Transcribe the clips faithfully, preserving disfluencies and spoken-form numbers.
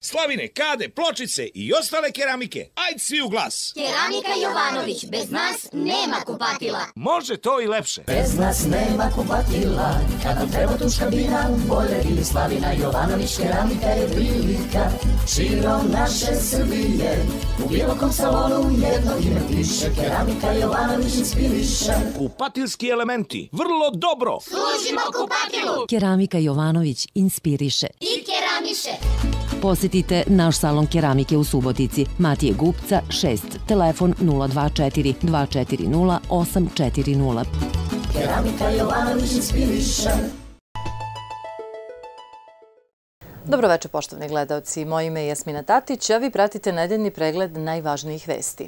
Slavine, kade, pločice i ostale keramike. Ajde svi u glas. Keramika Jovanović, bez nas nema kupatila. Može to i lepše. Bez nas nema kupatila. Kad nam treba tuš kabina, bojler ili Slavina Jovanović, keramika je prilika. Širom naše Srbije, u bilo kom salonu jedno ime piše. Keramika Jovanović inspiriše. Kupatilski elementi, vrlo dobro. Služimo kupatilu. Keramika Jovanović inspiriše. I keramiše. Posjetite naš salon keramike u Subotici, Matije Gupca šest, telefon nula dva četiri dva četiri nula osam četiri nula. Keramika Jovanović inspiriše. Dobroveče, poštovni gledalci. Moje ime je Jasmina Tatić, a vi pratite nedeljni pregled najvažnijih vesti.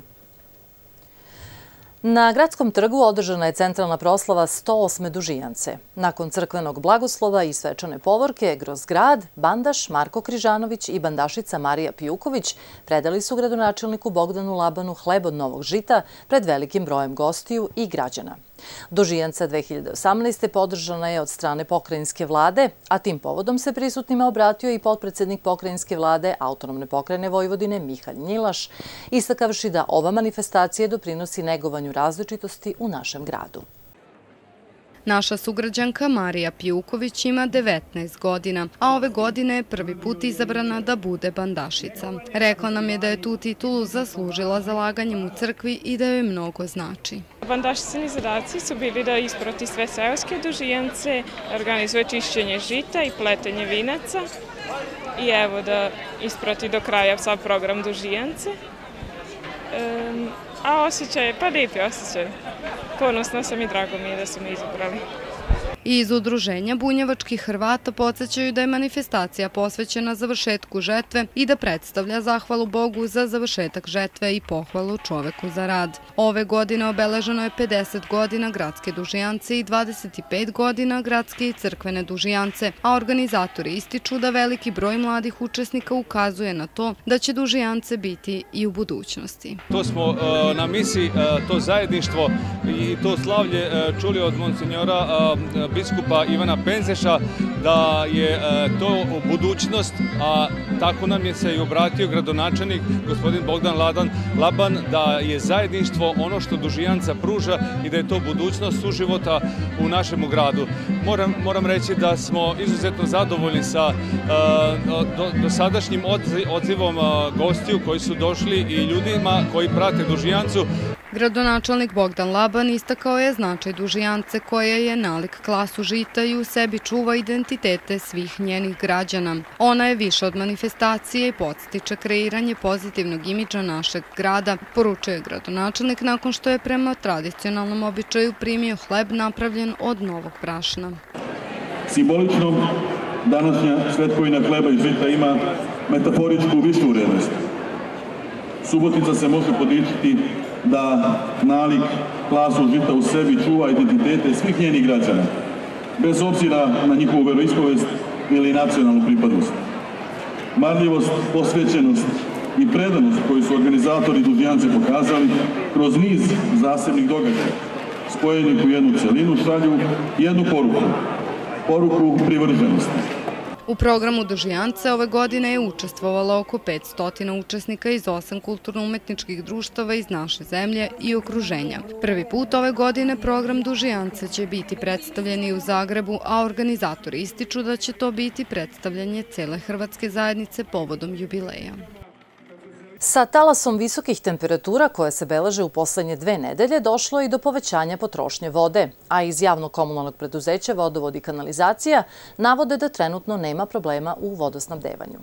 Na Gradskom trgu održana je centralna proslava sto osme Dužijance. Nakon crkvenog blagoslova i svečane povorke, kroz grad, bandaš Marko Križanović i bandašica Marija Pijuković predali su gradonačelniku Bogdanu Labanu hleb od novog žita pred velikim brojem gostiju i građana. Dužijanca dve hiljade osamnaeste. podržana je od strane pokrajinske vlade, a tim povodom se prisutnima obratio i potpredsednik pokrajinske vlade Autonomne pokrajine Vojvodine Mihalj Njilaš, istakavši da ova manifestacija doprinosi negovanju različitosti u našem gradu. Naša sugrađanka Marija Pijuković ima devetnaest godina, a ove godine je prvi put izabrana da bude bandašica. Rekla nam je da je tu titulu zaslužila zalaganjem u crkvi i da joj mnogo znači. Bandašicini zadaci su bili da isprati sve seoske Dužijance, organizuje čišćenje žita i pletenje vinaca i evo da isprati do kraja sav program Dužijance. Um, a osjećaj je, pa lijepi osjećaj. Ponosna sam i drago mi je da su me izabrali. Iz udruženja bunjevačkih Hrvata podsjećaju da je manifestacija posvećena završetku žetve i da predstavlja zahvalu Bogu za završetak žetve i pohvalu čoveku za rad. Ove godine obeleženo je pedeset godina gradske Dužijance i dvadeset pet godina gradske i crkvene Dužijance, a organizatori ističu da veliki broj mladih učesnika ukazuje na to da će Dužijance biti i u budućnosti. To smo na misiji, to zajedništvo i to slavlje čuli od monsinjora biskupa Ivana Penzeša da je to budućnost, a tako nam je se i obratio gradonačelnik gospodin Bogdan Laban, da je zajedništvo ono što Dužijanca pruža i da je to budućnost suživota u našem gradu. Moram, moram reći da smo izuzetno zadovoljni sa dosadašnjim odzivom gostiju koji su došli i ljudima koji prate Dužijancu. Gradonačelnik Bogdan Laban istakao je značaj Dužijance koja je nalik klasu žita i u sebi čuva identitete svih njenih građana. Ona je više od manifestacije i podstiče kreiranje pozitivnog imidža našeg grada, poručuje gradonačelnik nakon što je prema tradicionalnom običaju primio hleb napravljen od novog brašna. Simbolično, današnja svetkovina hleba i žita ima metaforičku višu vrednost. Subotica se može podičiti da nalik klasu žita u sebi čuva identitete svih njenih građana, bez obzira na njihovu veroispovest ili nacionalnu pripadnost. Marljivost, posvećenost i predanost koju su organizatori Dužijance pokazali kroz niz zasebnih događaja, spojenih u jednu celinu, šalju jednu poruku, poruku privrženosti. U programu Dužijance ove godine je učestvovalo oko petsto učesnika iz osam kulturno-umetničkih društava iz naše zemlje i okruženja. Prvi put ove godine program Dužijance će biti predstavljen i u Zagrebu, a organizatori ističu da će to biti predstavljanje cele hrvatske zajednice povodom jubileja. Sa talasom visokih temperatura koje se beleže u poslednje dve nedelje došlo i do povećanja potrošnje vode, a iz javnog komunalnog preduzeća Vodovod i kanalizacija navode da trenutno nema problema u vodosnabdevanju.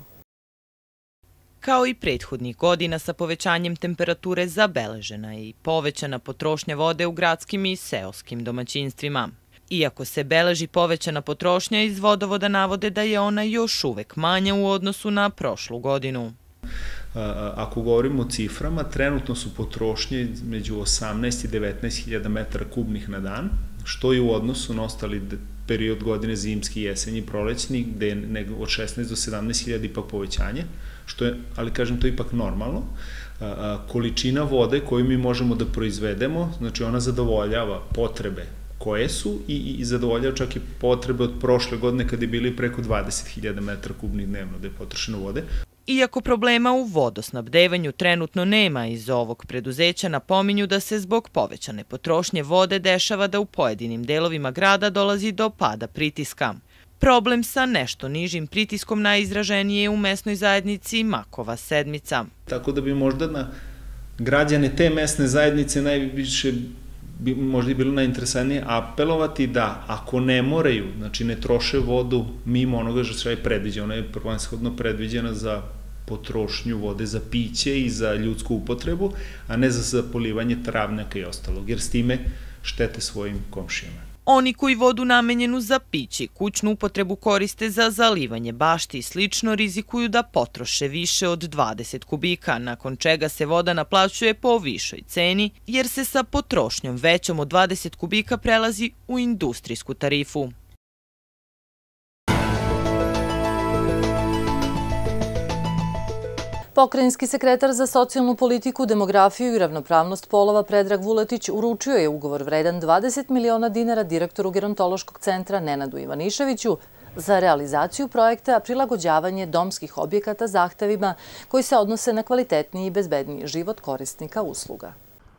Kao i prethodnih godina sa povećanjem temperature zabeležena je i povećana potrošnja vode u gradskim i seoskim domaćinstvima. Iako se beleži povećana potrošnja, iz Vodovoda navode da je ona još uvek manja u odnosu na prošlu godinu. Ako govorimo o ciframa, trenutno su potrošnje među osamnaest i devetnaest hiljada metara kubnih na dan, što je u odnosu na ostali period godine zimski, jesenji, prolećni, gde je od šesnaest do sedamnaest hiljada ipak povećanje, što je, ali kažem, to je ipak normalno. Količina vode koju mi možemo da proizvedemo, znači ona zadovoljava potrebe koje su i, i zadovoljava čak i potrebe od prošle godine kada je bili preko dvadeset hiljada metara kubnih dnevno da je potrošeno vode. Iako problema u vodosnabdevanju trenutno nema, iz ovog preduzeća napominju da se zbog povećane potrošnje vode dešava da u pojedinim delovima grada dolazi do pada pritiska. Problem sa nešto nižim pritiskom najizraženije je u mesnoj zajednici Makova sedmica. Tako da bi možda na građane te mesne zajednice najviše bi možda i bilo najinteresantnije apelovati da ako ne moraju, znači ne troše vodu mimo onoga što je predviđeno, ona je prvenshodno predviđena za potrošnju vode za piće i za ljudsku upotrebu, a ne za zapolivanje travnjaka i ostalog, jer s time štete svojim komšijama. Oni koji vodu namenjenu za piće i kućnu upotrebu koriste za zalivanje bašti i slično rizikuju da potroše više od dvadeset kubika, nakon čega se voda naplaćuje po višoj ceni, jer se sa potrošnjom većom od dvadeset kubika prelazi u industrijsku tarifu. Pokrajinski sekretar za socijalnu politiku, demografiju i ravnopravnost polova Predrag Vuletić uručio je ugovor vredan dvadeset miliona dinara direktoru Gerontološkog centra Nenadu Ivaniševiću za realizaciju projekta prilagođavanje domskih objekata zahtevima koji se odnose na kvalitetniji i bezbedniji život korisnika usluga.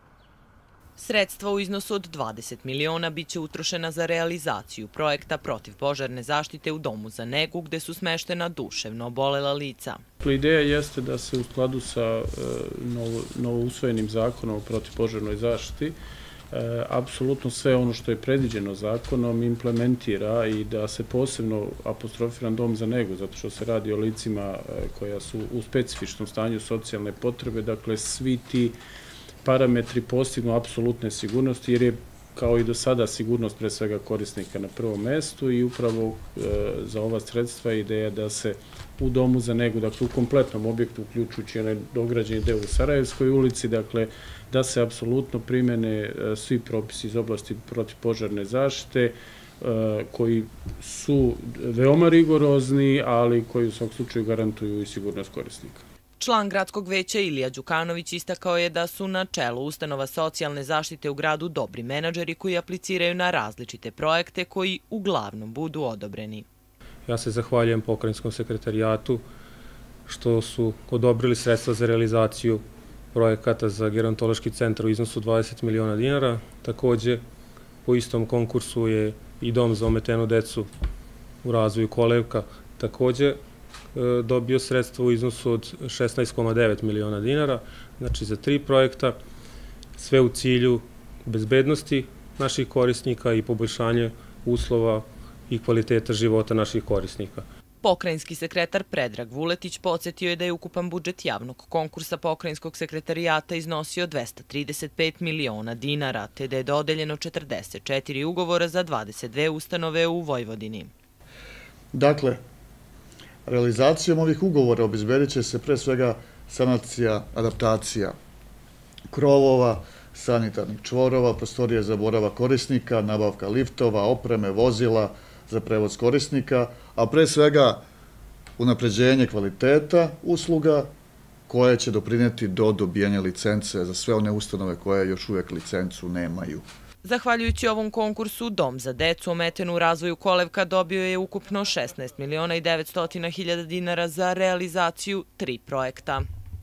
Sredstva u iznosu od dvadeset miliona biće utrošena za realizaciju projekta protivpožarne zaštite u domu za negu gde su smeštena duševno obolela lica. Ideja jeste da se u skladu sa novousvojenim zakonom o protivpožarnoj zaštiti apsolutno sve ono što je predviđeno zakonom implementira i da se posebno apostrofira dom za negu, zato što se radi o licima koja su u specifičnom stanju socijalne potrebe, dakle svi ti parametri postignu apsolutne sigurnosti, jer je kao i do sada sigurnost pre svega korisnika na prvom mestu i upravo za ova sredstva ideja da se u domu za negu, dakle u kompletnom objektu, uključujući onaj dograđeni deo u Sarajevskoj ulici, dakle da se apsolutno primene svi propisi iz oblasti protivpožarne zaštite, koji su veoma rigorozni, ali koji u svakom slučaju garantuju i sigurnost korisnika. Član gradskog veća Ilija Đukanović istakao je da su na čelu ustanova socijalne zaštite u gradu dobri menadžeri koji apliciraju na različite projekte koji uglavnom budu odobreni. Ja se zahvaljujem pokrajinskom sekretarijatu što su odobrili sredstva za realizaciju projekata za gerontološki centar u iznosu dvadeset miliona dinara. Takođe, po istom konkursu je i dom za ometenu decu u razvoju Kolevka takođe dobio sredstvo u iznosu od šesnaest zarez devet miliona dinara, znači za tri projekta, sve u cilju bezbednosti naših korisnika i poboljšanje uslova i kvaliteta života naših korisnika. Pokrajinski sekretar Predrag Vuletić podsjetio je da je ukupan budžet javnog konkursa pokrajinskog sekretarijata iznosio dvesta trideset pet miliona dinara, te da je dodeljeno četrdeset četiri ugovora za dvadeset dve ustanove u Vojvodini. Dakle, realizacijom ovih ugovora obezbedit će se pre svega sanacija, adaptacija krovova, sanitarnih čvorova, prostorije za boravak korisnika, nabavka liftova, opreme, vozila za prevoz korisnika, a pre svega unapređenje kvaliteta usluga koje će doprineti do dobijanja licence za sve one ustanove koje još uvek licencu nemaju. Zahvaljujući ovom konkursu, Dom za decu ometenu u razvoju Kolevka dobio je ukupno šesnaest miliona i devetsto hiljada dinara za realizaciju tri projekta.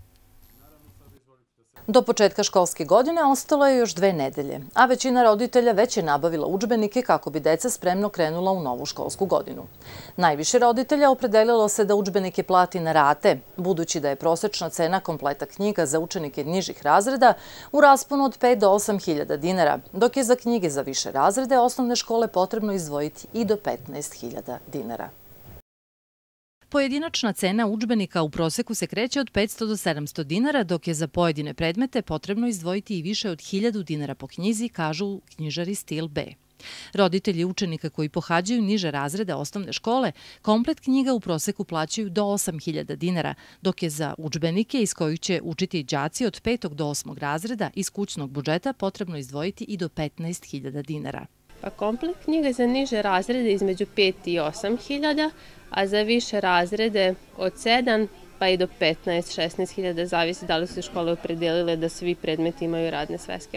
Do početka školske godine ostalo je još dve nedelje, a većina roditelja već je nabavila udžbenike kako bi deca spremno krenula u novu školsku godinu. Najviše roditelja opredelilo se da udžbenike plati na rate, budući da je prosečna cena kompleta knjiga za učenike nižih razreda u rasponu od pet do osam hiljada dinara, dok je za knjige za više razrede osnovne škole potrebno izdvojiti i do petnaest hiljada dinara. Pojedinačna cena udžbenika u proseku se kreće od petsto do sedamsto dinara, dok je za pojedine predmete potrebno izdvojiti i više od hiljadu dinara po knjizi, kažu knjižari Stil B. Roditelji učenika koji pohađaju niže razrede osnovne škole komplet knjiga u proseku plaćaju do osam hiljada dinara, dok je za udžbenike iz kojih će učiti đaci od petog do osmog razreda iz kućnog budžeta potrebno izdvojiti i do petnaest hiljada dinara. Pa komplet knjiga za niže razrede između pet i osam hiljada, a za više razrede od sedam pa i do petnaest do šesnaest hiljada, zavisi da li su škole opredelile da svi predmeti imaju radne sveske.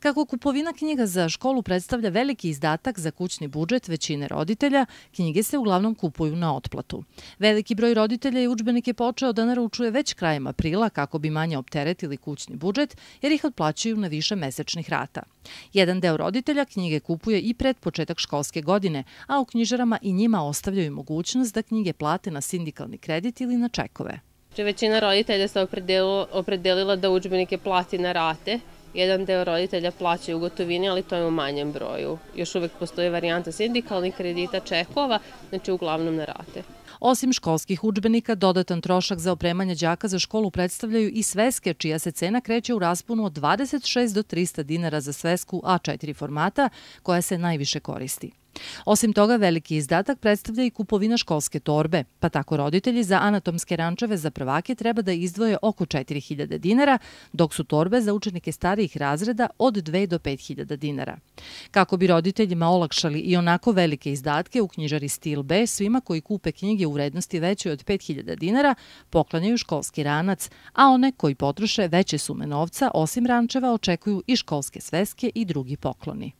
Kako kupovina knjiga za školu predstavlja veliki izdatak za kućni budžet većine roditelja, knjige se uglavnom kupuju na otplatu. Veliki broj roditelja i udžbenike počeo da naručuje već krajem aprila kako bi manje opteretili kućni budžet, jer ih otplaćuju na više mesečnih rata. Jedan deo roditelja knjige kupuje i pred početak školske godine, a u knjižarama i njima ostavljaju mogućnost da knjige plate na sindikalni kredit ili na čekove. Većina roditelja se opredelila da udžbenike plati na rate. Jedan deo roditelja plaća u gotovini, ali to je u manjem broju. Još uvek postoji varijanta sindikalnih kredita, čekova, znači uglavnom na rate. Osim školskih udžbenika, dodatan trošak za opremanje đaka za školu predstavljaju i sveske, čija se cena kreće u rasponu od dvadeset šest do trista dinara za svesku A četiri formata, koja se najviše koristi. Osim toga, veliki izdatak predstavlja i kupovina školske torbe, pa tako roditelji za anatomske rančeve za prvake treba da izdvoje oko četiri hiljade dinara, dok su torbe za učenike starijih razreda od dve do pet hiljada dinara. Kako bi roditeljima olakšali i onako velike izdatke, u knjižari Stil B svima koji kupe knjige u vrednosti većoj od pet hiljada dinara poklanjaju školski ranac, a one koji potroše veće sume novca, osim rančeva, očekuju i školske sveske i drugi pokloni.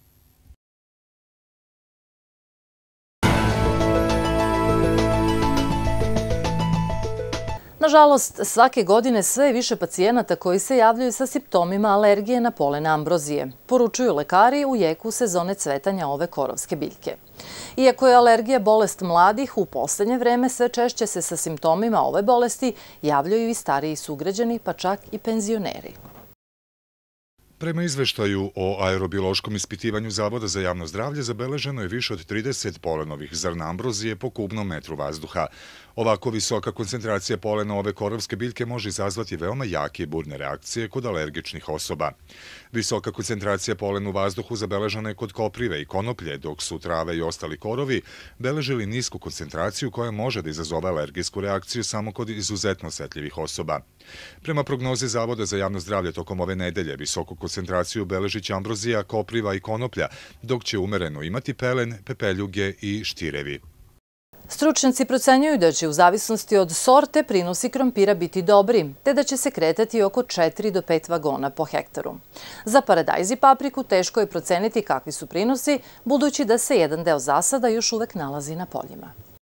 Nažalost, svake godine sve je više pacijenata koji se javljaju sa simptomima alergije na polen ambrozije, poručuju lekari u jeku sezone cvetanja ove korovske biljke. Iako je alergija bolest mladih, u poslednje vreme sve češće se sa simptomima ove bolesti javljaju i stariji sugrađani, pa čak i penzioneri. Prema izveštaju o aerobiološkom ispitivanju Zavoda za javno zdravlje zabeleženo je više od trideset polenovih zrna ambrozije po kubnom metru vazduha. Ovako visoka koncentracija polena ove korovske biljke može izazvati veoma jake i burne reakcije kod alergičnih osoba. Visoka koncentracija polena u vazduhu zabeležena je kod koprive i konoplje, dok su trave i ostali korovi beležili nisku koncentraciju koja može da izazove alergijsku reakciju samo kod izuzetno osetljivih osoba. Prema prognozi Zavoda za javno zdravlje tokom ove nedelje visoku koncentraciju beležit će ambrozija, kopriva i konoplja, dok će umereno imati pelen, pepeljuge i štirevi. Stručnjaci procenjuju da će u zavisnosti od sorte prinosi krompira biti dobri, te da će se kretati oko četiri do pet vagona po hektaru. Za paradajz i papriku teško je proceniti kakvi su prinosi, budući da se jedan deo zasada još uvek nalazi na poljima.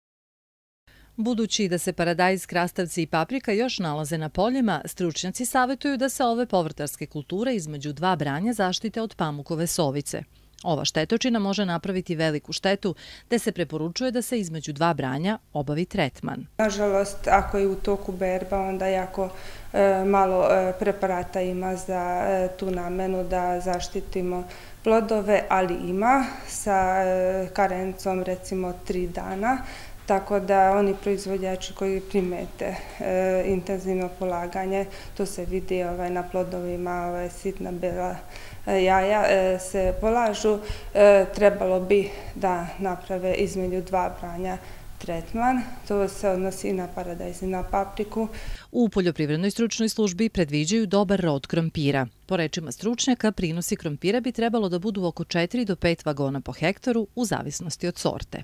Budući da se paradajz, krastavci i paprika još nalaze na poljima, stručnjaci savjetuju da se ove povrtarske kulture između dva branja zaštite od pamukove sovice. Ova štetočina može napraviti veliku štetu, te se preporučuje da se između dva branja obavi tretman. Nažalost, ako je u toku berba, onda jako malo preparata ima za tu namenu da zaštitimo plodove, ali ima sa karencom recimo tri dana. Tako da oni proizvođači koji primete e, intenzivno polaganje, to se vidi ovaj, na plodovima, ovaj, sitna bela e, jaja e, se polažu, e, trebalo bi da naprave između dva branja tretman. To se odnosi i na paradajz i na papriku. U poljoprivrednoj stručnoj službi predviđaju dobar rod krompira. Po rečima stručnjaka, prinosi krompira bi trebalo da budu oko četiri do pet vagona po hektaru u zavisnosti od sorte.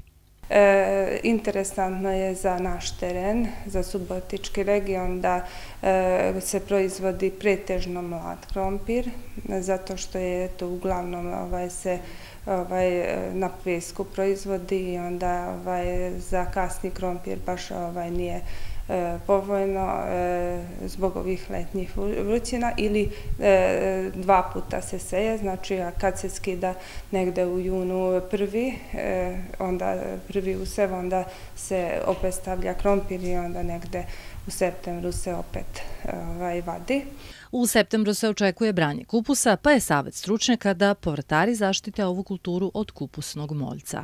E, interesantno je za naš teren, za Subotički region, da e, se proizvodi pretežno mlad krompir, zato što je to uglavnom ovaj, se ovaj, na pijesku proizvodi i onda ovaj, za kasni krompir baš ovaj, nije e, povoljno e, zbog ovih letnjih vrućina ili e, dva puta se seje, znači a kad se skida negde u junu prvi, e, onda prvi usev, onda se opet stavlja krompir i onda negde u septembru se opet ovaj, vadi. U septembru se očekuje branje kupusa, pa je savjet stručnjaka da povrtari zaštite ovu kulturu od kupusnog moljca.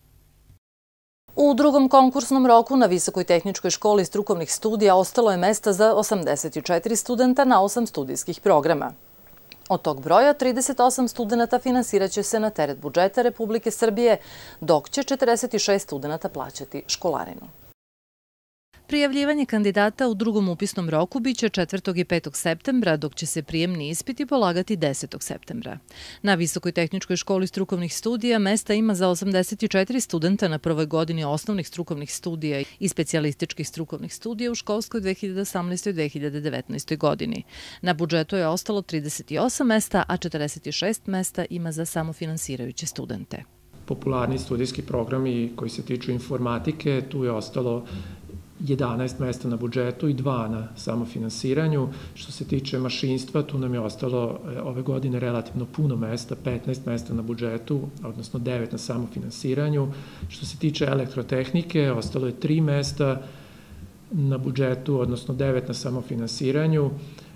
U drugom konkursnom roku na Visokoj tehničkoj školi strukovnih studija ostalo je mesta za osamdeset četiri studenta na osam studijskih programa. Od tog broja, trideset osam studenta finansiraće se na teret budžeta Republike Srbije, dok će četrdeset šest studenta plaćati školarinu. Prijavljivanje kandidata u drugom upisnom roku biće četvrtog i petog septembra, dok će se prijemni ispiti polagati desetog septembra. Na Visokoj tehničkoj školi strukovnih studija mesta ima za osamdeset četiri studenta na prvoj godini osnovnih strukovnih studija i specijalističkih strukovnih studija u školskoj dve hiljade osamnaestoj dve hiljade devetnaestoj godini. Na budžetu je ostalo trideset osam mesta, a četrdeset šest mesta ima za samofinansirajuće studente. Popularni studijski programi koji se tiču informatike, tu je ostalo jedanaest mesta na budžetu i dva na samofinansiranju. Što se tiče mašinstva, tu nam je ostalo ove godine relativno puno mesta, petnaest mesta na budžetu, odnosno devet na samofinansiranju. Što se tiče elektrotehnike, ostalo je tri mesta na budžetu, odnosno devet na samofinansiranju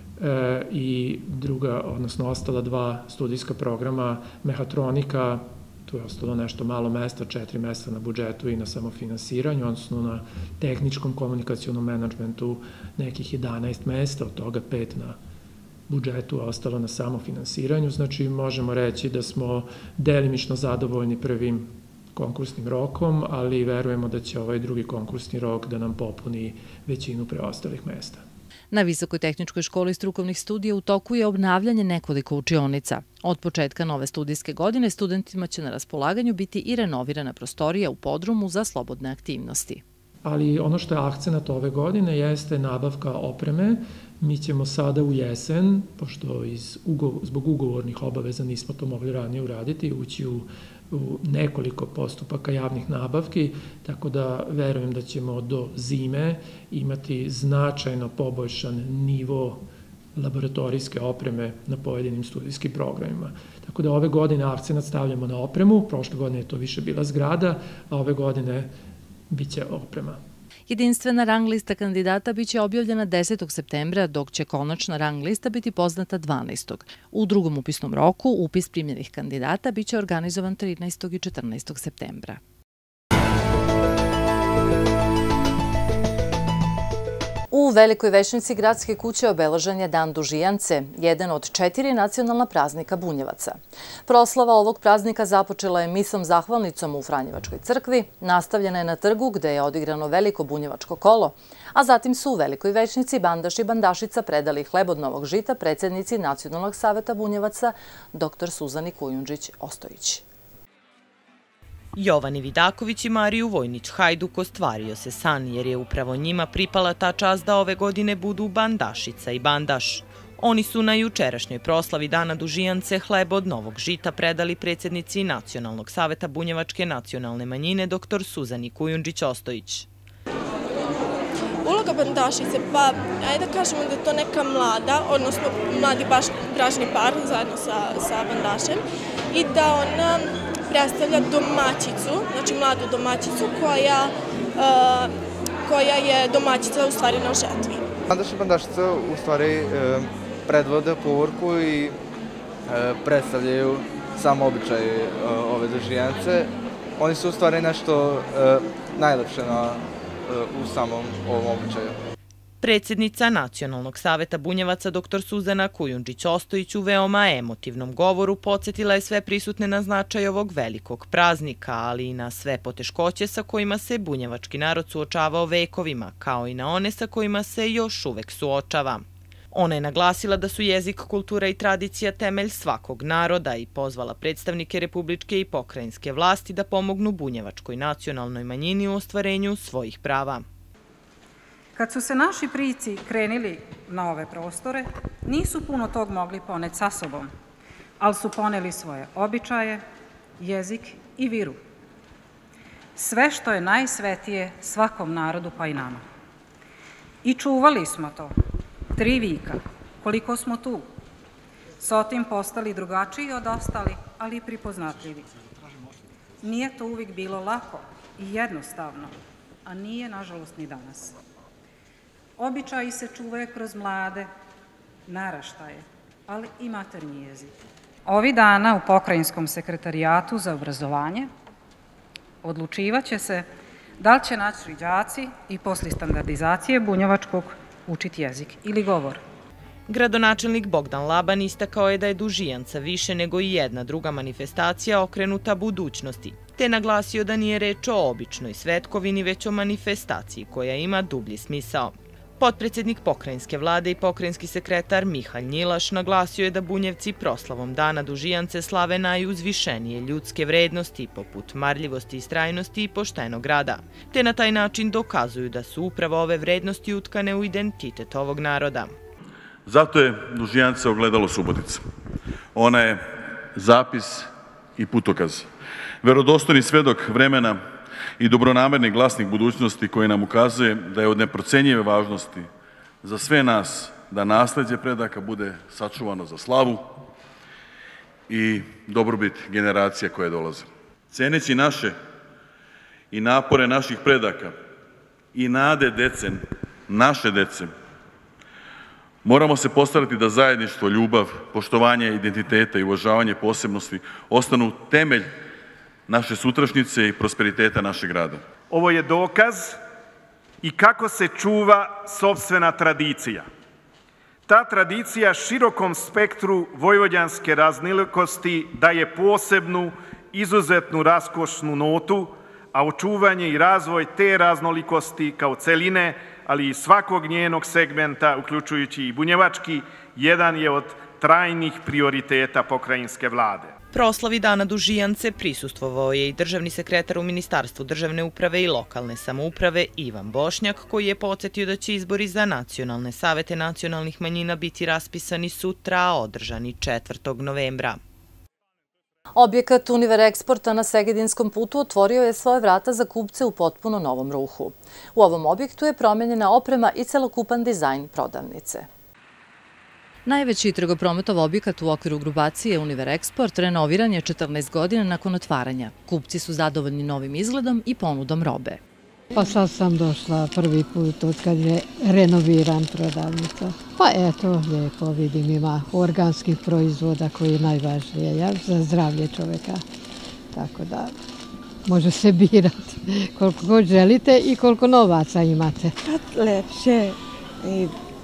i druga, odnosno ostala dva studijska programa, mehatronika, tu je ostalo nešto malo mesta, četiri mesta na budžetu i na samofinansiranju, odnosno na tehničkom komunikacionom menadžmentu nekih jedanaest mesta, od toga pet na budžetu, a ostalo na samofinansiranju. Znači, možemo reći da smo delimično zadovoljni prvim konkursnim rokom, ali verujemo da će ovaj drugi konkursni rok da nam popuni većinu preostalih mesta. Na Visokoj tehničkoj školi strukovnih studija u toku je obnavljanje nekoliko učionica. Od početka nove studijske godine studentima će na raspolaganju biti i renovirana prostorija u podrumu za slobodne aktivnosti. Ali ono što je akcenat ove godine jeste nabavka opreme. Mi ćemo sada u jesen, pošto zbog ugovornih obaveza nismo to mogli ranije uraditi, ući u u nekoliko postupaka javnih nabavki, tako da verujem da ćemo do zime imati značajno poboljšan nivo laboratorijske opreme na pojedinim studijskim programima. Tako da ove godine akcenat stavljamo na opremu, prošle godine je to više bila zgrada, a ove godine biće oprema. Jedinstvena rang lista kandidata biće objavljena desetog septembra, dok će konačna rang lista biti poznata dvanaestog U drugom upisnom roku upis primljenih kandidata biće organizovan trinaestog i četrnaestog septembra. U Velikoj Vešnici gradske kuće obeležen je Dan Dužijance, jedan od četiri nacionalna praznika Bunjevaca. Proslava ovog praznika započela je misom zahvalnicom u Franjevačkoj crkvi, nastavljena je na trgu gde je odigrano veliko bunjevačko kolo, a zatim su u Velikoj Vešnici bandaš i bandašica predali hleb od novog žita predsjednici Nacionalnog saveta Bunjevaca dr Suzani Kujundžić-Ostojić. Jovani Vidaković i Mariju Vojnić-Hajduk ostvario se san jer je upravo njima pripala ta čast da ove godine budu bandašica i bandaš. Oni su na jučerašnjoj proslavi Dana Dužijance hleb od novog žita predali predsjednici Nacionalnog saveta Bunjevačke nacionalne manjine dr Suzani Kujundžić-Ostojić. Uloga bandašice, pa ajde da kažemo da je to neka mlada, odnosno mladi bračni par zajedno sa bandašem i da ona predstavlja domaćicu, znači mladu domaćicu koja je domaćica u stvari na žetvi. Bandaš i bandašica u stvari predvode povorku i predstavljaju sam običaj ove Dužijance. Oni su u stvari nešto najlepše u samom ovom običaju. Predsjednica Nacionalnog saveta Bunjevaca dr Suzana Kujundžić-Ostojić u veoma emotivnom govoru podsjetila je sve prisutne na značaj ovog velikog praznika, ali i na sve poteškoće sa kojima se bunjevački narod suočavao vekovima, kao i na one sa kojima se još uvek suočava. Ona je naglasila da su jezik, kultura i tradicija temelj svakog naroda i pozvala predstavnike republičke i pokrajinske vlasti da pomognu bunjevačkoj nacionalnoj manjini u ostvarenju svojih prava. Kad su se naši prici krenili na ove prostore, nisu puno tog mogli poneti sa sobom, ali su poneli svoje običaje, jezik i viru. Sve što je najsvetije svakom narodu pa i nama. I čuvali smo to, tri vika, koliko smo tu. S otim postali drugačiji od ostali, ali i pripoznatljivi. Nije to uvijek bilo lako i jednostavno, a nije, nažalost, ni danas. Običaji se čuvaju kroz mlade naraštaje, ali i maternji jezik. Ovih dana u Pokrajinskom sekretarijatu za obrazovanje odlučivaće se da li će naši đaci i posle standardizacije bunjevačkog učiti jezik ili govor. Gradonačelnik Bogdan Laban istakao je da je Dužijanca više nego i jedna druga manifestacija okrenuta budućnosti, te naglasio da nije reč o običnoj svetkovini, već o manifestaciji koja ima dublji smisao. Potpredsjednik pokrajinske vlade i pokrajinski sekretar Mihalj Njilaš naglasio je da Bunjevci proslavom Dana Dužijance slave najuzvišenije ljudske vrednosti poput marljivosti, istrajnosti i poštenog rada, te na taj način dokazuju da su upravo ove vrednosti utkane u identitet ovog naroda. Zato je Dužijanca ogledalo Subotice. Ona je zapis i putokaz, verodostojni svedok vremena i dobronamerni glasnik budućnosti koji nam ukazuje da je od neprocenjive važnosti za sve nas da nasleđe predaka bude sačuvano za slavu i dobrobit generacija koje dolaze. Ceneći naše i napore naših predaka i nade dece, naše dece, moramo se postarati da zajedništvo, ljubav, poštovanje identiteta i uvažavanje posebnosti ostanu temelj naše sutrašnjice i prosperiteta našeg grada. Ovo je dokaz i kako se čuva sopstvena tradicija. Ta tradicija širokom spektru vojvođanske raznolikosti daje posebnu, izuzetnu raskošnu notu, a očuvanje i razvoj te raznolikosti kao celine, ali i svakog njenog segmenta, uključujući i bunjevački, jedan je od trajnih prioriteta pokrajinske vlade. Proslavi Dana Dužijance prisustvovao je i državni sekretar u Ministarstvu državne uprave i lokalne samouprave Ivan Bošnjak, koji je podsjetio da će izbori za nacionalne savete nacionalnih manjina biti raspisani sutra, a održani četvrtog novembra. Objekat Univer Eksporta na Segedinskom putu otvorio je svoje vrata za kupce u potpuno novom ruhu. U ovom objektu je promenjena oprema i celokupan dizajn prodavnice. Najveći trgoprometov objekat u okviru grupacije Univer Eksport renoviran je četrnaest godina nakon otvaranja. Kupci su zadovoljni novim izgledom i ponudom robe. Pa sad sam došla prvi put od kad je renoviran prodavnica. Pa eto, lijepo vidim, ima organskih proizvoda koji je najvažnije, ja, za zdravlje čoveka. Tako da može se birati koliko god želite i koliko novaca imate. Kad lepše i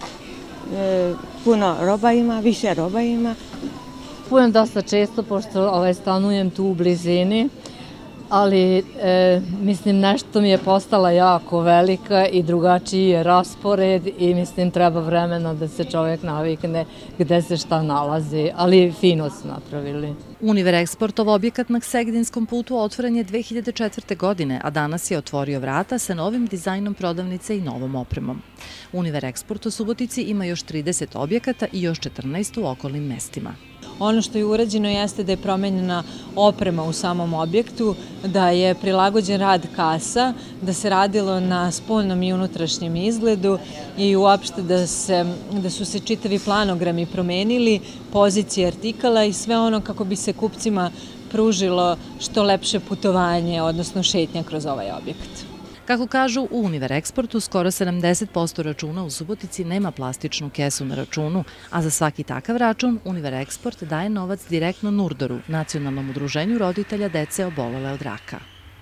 e, puno roba ima, više roba ima. Kupujem dosta često, pošto ovaj, stanujem tu u blizini, ali e, mislim nešto mi je postala jako velika i drugačiji je raspored i mislim treba vremena da se čovjek navikne gde se šta nalazi, ali fino su napravili. Univer Eksportov objekat na Segedinskom putu otvoren je dve hiljade četvrte. godine, a danas je otvorio vrata sa novim dizajnom prodavnice i novom opremom. Univer Eksport u Subotici ima još trideset objekata i još četrnaest u okolnim mestima. Ono što je urađeno jeste da je promenjena oprema u samom objektu, da je prilagođen rad kasa, da se radilo na spoljnom i unutrašnjem izgledu i uopšte da, se, da su se čitavi planogrami promenili, pozicije artikala i sve ono kako bi se kupcima pružilo što lepše putovanje, odnosno šetnja kroz ovaj objekat. Kako kažu u Univer Eksportu, skoro sedamdeset posto računa u Subotici nema plastičnu kesu na računu, a za svaki takav račun Univer Eksport daje novac direktno Nurdoru, nacionalnom udruženju roditelja dece obolele od raka.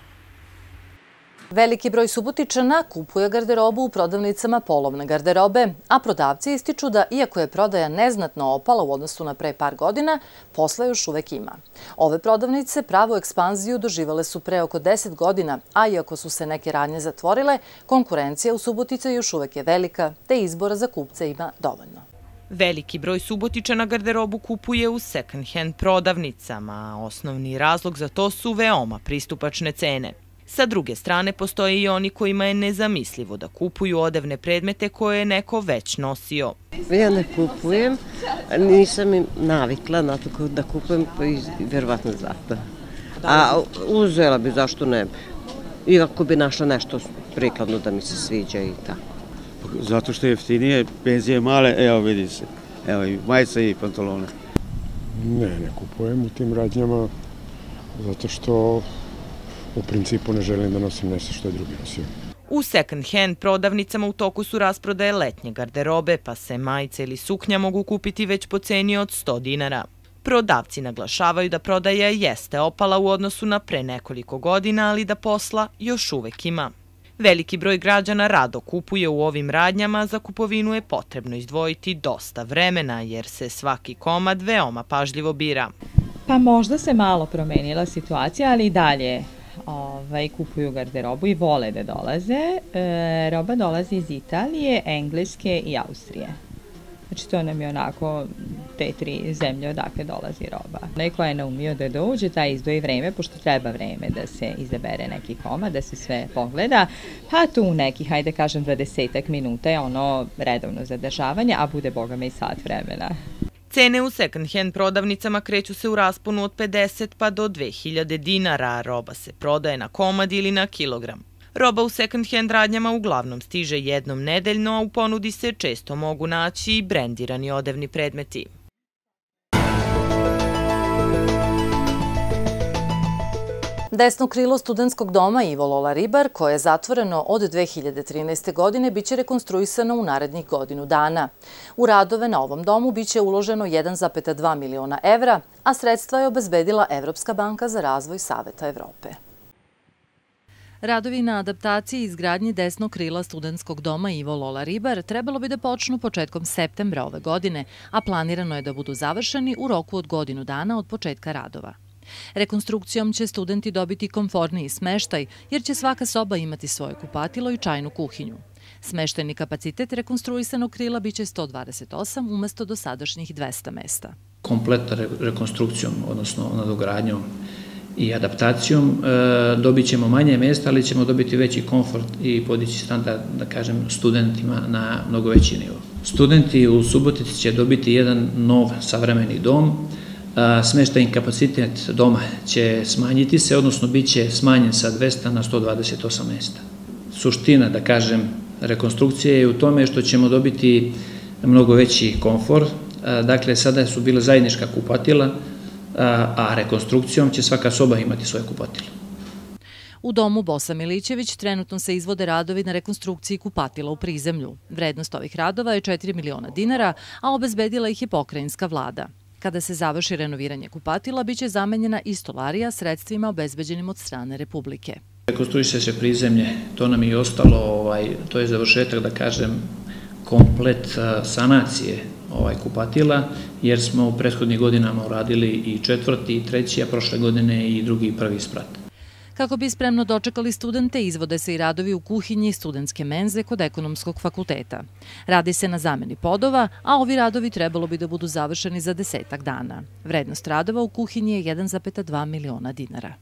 Veliki broj Subotičana kupuje garderobu u prodavnicama polovne garderobe, a prodavci ističu da, iako je prodaja neznatno opala u odnosu na pre par godina, posla još uvek ima. Ove prodavnice pravu ekspanziju doživale su pre oko deset godina, a iako su se neke radnje zatvorile, konkurencija u Subotici još uvek je velika, te izbora za kupce ima dovoljno. Veliki broj Subotičana garderobu kupuje u second-hand prodavnicama, a osnovni razlog za to su veoma pristupačne cene. Sa druge strane, postoje i oni kojima je nezamislivo da kupuju odevne predmete koje je neko već nosio. Ja ne kupujem, nisam im navikla na to da kupujem, pa i verovatno zato. A uzela bi, zašto ne bi? Iako bi našla nešto prikladno da mi se sviđa i tako. Zato što je jeftinije, penzije male, evo vidi se. Evo i majica i pantalone. Ne, ne kupujem u tim radnjama, zato što u principu ne želim da nosim nešto što je drugi nosio. U second-hand prodavnicama u toku su rasprodaje letnje garderobe, pa se majice ili suknja mogu kupiti već po ceni od sto dinara. Prodavci naglašavaju da prodaja jeste opala u odnosu na pre nekoliko godina, ali da posla još uvek ima. Veliki broj građana rado kupuje u ovim radnjama, za kupovinu je potrebno izdvojiti dosta vremena, jer se svaki komad veoma pažljivo bira. Pa možda se malo promenila situacija, ali i dalje kupuju garderobu i vole da dolaze. Roba dolazi iz Italije, Engleske i Austrije. Znači to nam je onako te tri zemlje odakle dolazi roba. Neko je naumio da dođe, taj izdvoji vreme, pošto treba vreme da se izabere neki komad, da se sve pogleda, pa tu u nekih, hajde kažem, dvadesetak minuta je ono redovno zadržavanje, a bude bogame i sat vremena. Cene u second-hand prodavnicama kreću se u rasponu od pedeset pa do dve hiljade dinara, a roba se prodaje na komad ili na kilogram. Roba u second-hand radnjama uglavnom stiže jednom nedeljno, a u ponudi se često mogu naći i brendirani odevni predmeti. Desno krilo studentskog doma Ivo Lola Ribar, koje je zatvoreno od dve hiljade trinaeste. godine, biće rekonstruisano u narednih godinu dana. U radove na ovom domu biće uloženo jedan zarez dva miliona evra, a sredstva je obezbedila Evropska banka za razvoj Saveta Evrope. Radovi na adaptaciji i izgradnji desnog krila studentskog doma Ivo Lola Ribar trebalo bi da počnu početkom septembra ove godine, a planirano je da budu završeni u roku od godinu dana od početka radova. Rekonstrukcijom će studenti dobiti komforniji smeštaj, jer će svaka soba imati svoje kupatilo i čajnu kuhinju. Smeštajni kapacitet rekonstruisanog krila biće sto dvadeset osam umesto dosadašnjih dvesta mesta. Kompletna rekonstrukcijom, odnosno nadogradnjom i adaptacijom dobit ćemo manje mesta, ali ćemo dobiti veći komfort i podići standard, da kažem, studentima na mnogo veći nivo. Studenti u Subotici će dobiti jedan nov savremeni dom. Smeštajni kapacitet doma će smanjiti se, odnosno bit će smanjen sa dvesta na sto dvadeset osam mesta. Suština, da kažem, rekonstrukcije je u tome što ćemo dobiti mnogo veći komfort. Dakle, sada su bile zajednička kupatila, a rekonstrukcijom će svaka soba imati svoje kupatilo. U domu Bosa Milićević trenutno se izvode radovi na rekonstrukciji kupatila u prizemlju. Vrednost ovih radova je četiri miliona dinara, a obezbedila ih je pokrajinska vlada. Kada se završi renoviranje kupatila, biće zamenjena i stolarija sredstvima obezbeđenim od strane Republike. Rekonstruiše se prizemlje, to nam je i ostalo, to je završetak, da kažem, komplet sanacije kupatila, jer smo u prethodnih godinama uradili i četvrti i treći, a prošle godine i drugi i prvi sprat. Kako bi spremno dočekali studente, izvode se i radovi u kuhinji studentske menze kod Ekonomskog fakulteta. Radi se na zameni podova, a ovi radovi trebalo bi da budu završeni za desetak dana. Vrednost radova u kuhinji je jedan zarez dva miliona dinara.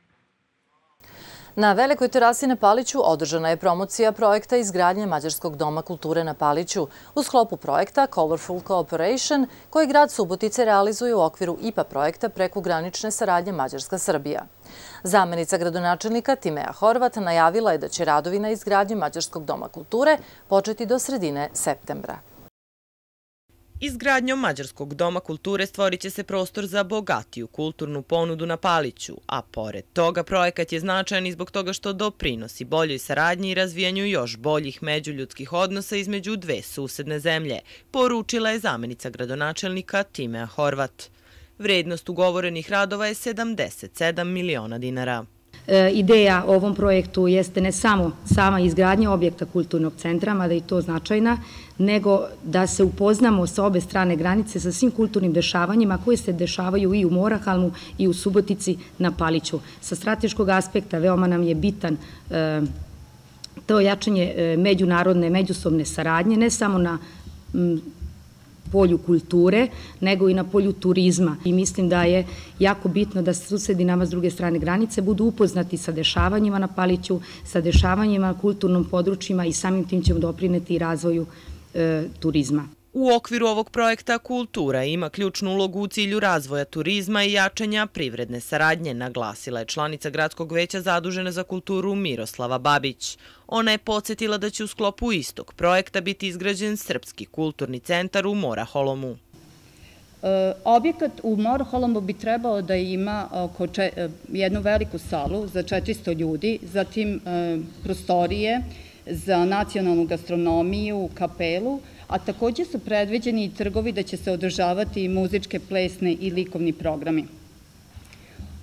Na Velikoj terasi na Paliću održana je promocija projekta izgradnje Mađarskog doma kulture na Paliću u sklopu projekta Colorful Cooperation, koji grad Subotice realizuje u okviru I P A projekta prekogranične saradnje Mađarska-Srbija. Zamenica gradonačelnika Timea Horvat najavila je da će radovi na izgradnji Mađarskog doma kulture početi do sredine septembra. Izgradnjom Mađarskog doma kulture stvorit će se prostor za bogatiju kulturnu ponudu na Paliću, a pored toga projekat je značajan i zbog toga što doprinosi boljoj saradnji i razvijanju još boljih međuljudskih odnosa između dve susedne zemlje, poručila je zamenica gradonačelnika Timea Horvat. Vrednost ugovorenih radova je sedamdeset sedam miliona dinara. Ideja o ovom projektu jeste ne samo sama izgradnja objekta kulturnog centra, mada je i to značajna, nego da se upoznamo sa obe strane granice sa svim kulturnim dešavanjima koje se dešavaju i u Morahalmu i u Subotici na Paliću. Sa strateškog aspekta veoma nam je bitan to jačanje međunarodne, međusobne saradnje, ne samo na polju kulture, nego i na polju turizma. I mislim da je jako bitno da susedi nama s druge strane granice budu upoznati sa dešavanjima na Paliću, sa dešavanjima na kulturnom područjima i samim tim ćemo doprineti i razvoju turizma. U okviru ovog projekta kultura ima ključnu ulogu u cilju razvoja turizma i jačanja privredne saradnje, naglasila je članica Gradskog veća zadužena za kulturu Miroslava Babić. Ona je podsjetila da će u sklopu istog projekta biti izgrađen Srpski kulturni centar u Moraholomu. Objekat u Moraholomu bi trebao da ima jednu veliku salu za četiristo ljudi, zatim prostorije za nacionalnu gastronomiju, kapelu, a također su predviđeni i trgovi da će se održavati i muzičke, plesne i likovni programi.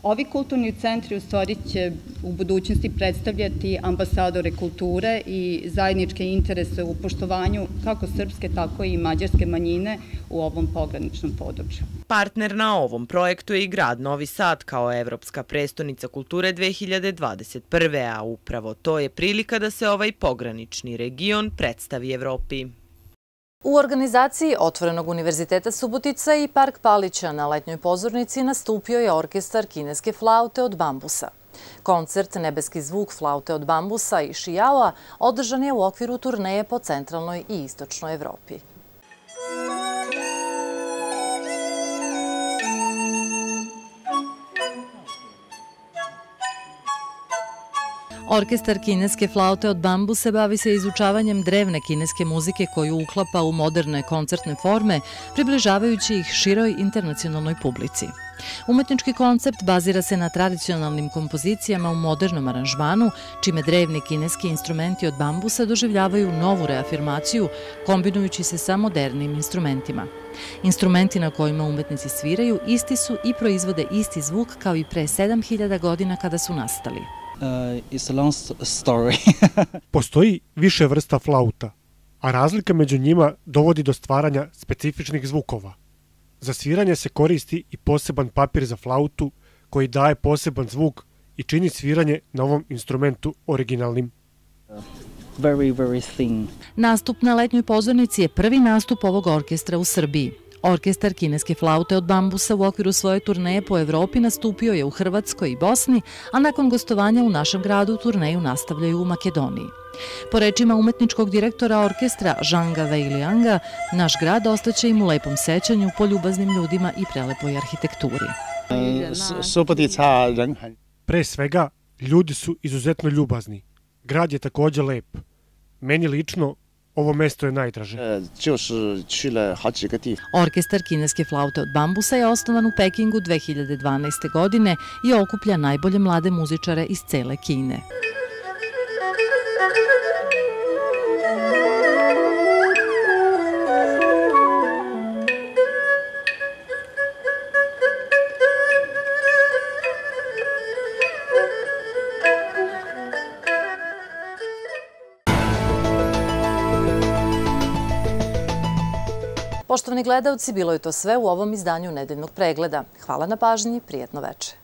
Ovi kulturni centri u stvari će u budućnosti predstavljati ambasadore kulture i zajedničke interese u poštovanju kako srpske, tako i mađarske manjine u ovom pograničnom području. Partner na ovom projektu je i grad Novi Sad kao Evropska prestonica kulture dve hiljade dvadeset prve. a upravo to je prilika da se ovaj pogranični region predstavi Evropi. U organizaciji Otvorenog univerziteta Subotica i Park Palića na letnjoj pozornici nastupio je orkestar kineske flaute od bambusa. Koncert Nebeski zvuk flaute od bambusa i šijaoa održan je u okviru turneje po centralnoj i istočnoj Evropi. Orkestar kineske flaute od bambusa bavi se izučavanjem drevne kineske muzike koju uklapa u moderne koncertne forme, približavajući ih široj internacionalnoj publici. Umetnički koncept bazira se na tradicionalnim kompozicijama u modernom aranžmanu, čime drevni kineski instrumenti od bambusa doživljavaju novu reafirmaciju, kombinujući se sa modernim instrumentima. Instrumenti na kojima umetnici sviraju isti su i proizvode isti zvuk kao i pre sedam hiljada godina kada su nastali. Postoji više vrsta flauta, a razlika među njima dovodi do stvaranja specifičnih zvukova. Za sviranje se koristi i poseban papir za flautu koji daje poseban zvuk i čini sviranje na ovom instrumentu originalnim. Nastup na letnjoj pozornici je prvi nastup ovog orkestra u Srbiji. Orkestar kineske flaute od bambusa u okviru svoje turneje po Evropi nastupio je u Hrvatskoj i Bosni, a nakon gostovanja u našem gradu turneju nastavljaju u Makedoniji. Po rečima umetničkog direktora orkestra Zhanga Weilianga, naš grad ostaće im u lepom sećanju po ljubaznim ljudima i prelepoj arhitekturi. Pre svega, ljudi su izuzetno ljubazni. Grad je također lep. Meni lično, ovo mesto je najdraže. Orkestar kineske flaute od bambusa je osnovan u Pekingu dve hiljade dvanaeste. godine i okuplja najbolje mlade muzičare iz cele Kine. Poštovani gledaoci, bilo je to sve u ovom izdanju Nedeljnog pregleda. Hvala na pažnji, prijatno veče.